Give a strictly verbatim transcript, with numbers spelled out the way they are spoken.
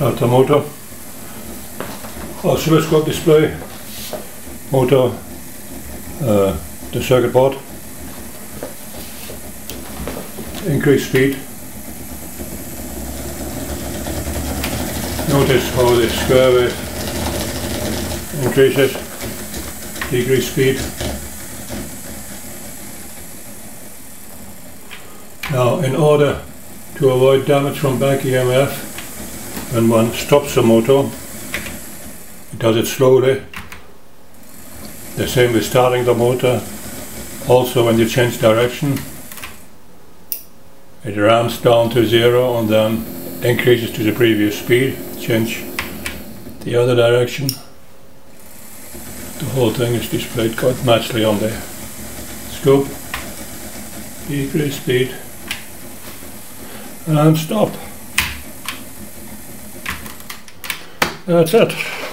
Start the motor. Oscilloscope display, motor, uh, the circuit board, increase speed. Notice how the square wave increases, decrease speed. Now, in order to avoid damage from back E M F, when one stops the motor, it does it slowly. The same with starting the motor. Also, when you change direction, it ramps down to zero and then increases to the previous speed. Change the other direction. The whole thing is displayed quite nicely on the scope. Decrease speed and stop. That's it.